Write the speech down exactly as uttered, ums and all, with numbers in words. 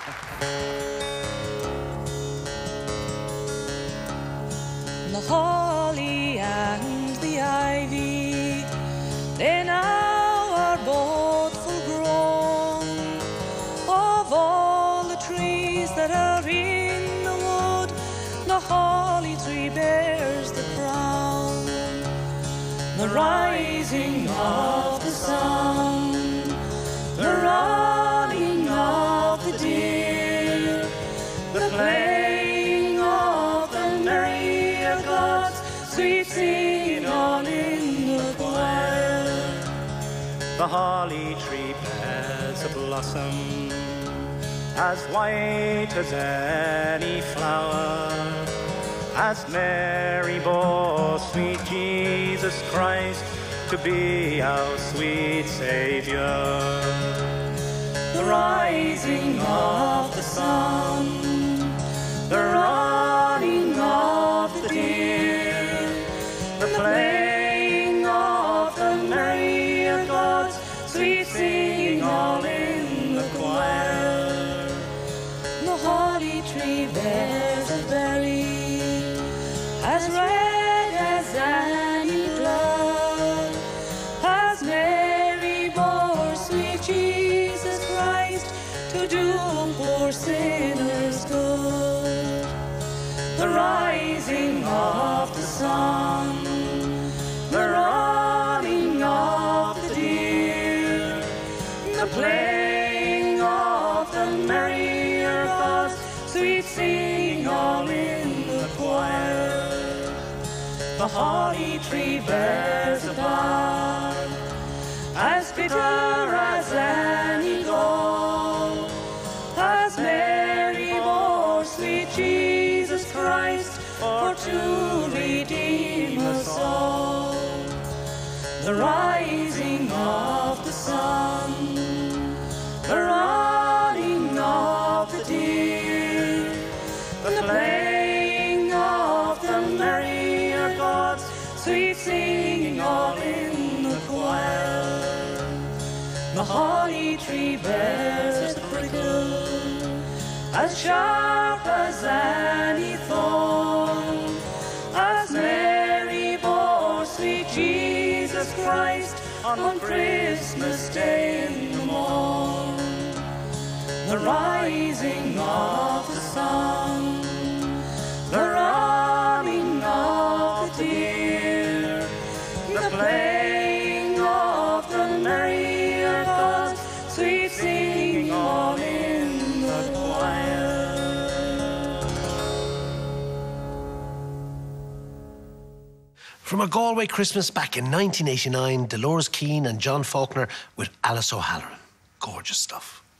The holly and the ivy, they now are both full grown. Of all the trees that are in the wood, the holly tree bears the crown. The rising of the sun, the running of the deer, the playing of the merry gods, sweet singing all in the choir. The holly tree bears a blossom as white as any flower, as Mary bore sweet Jesus Christ to be our sweet Saviour. The rising of the sun, the running of the deer, the playing of the merry gods, sweet singing all in the choir. The holly tree bears a berry as red as any blood, as Mary bore sweet Jesus Christ to do poor sinners good. The rising of the sun, the running of the deer, the playing of the merry gods, sweet singing all in the choir. The holly tree bears a bud as bitter as any gall, as Mary bore sweet Jesus Christ for to redeem us all. The rising of the sun, the running of the deer, the playing of the merry gods, sweet singing all in the choir. The holly tree bears a prickle as sharp as any thorn, as Mary bore sweet Jesus Christ on Christmas Day in the morn. The rising of the sun, the running of the deer, the playing of the merry gods, sweet singing all in the choir. From a Galway Christmas back in nineteen eighty-nine, Dolores Keane and John Faulkner with Alice O'Halloran. Gorgeous stuff.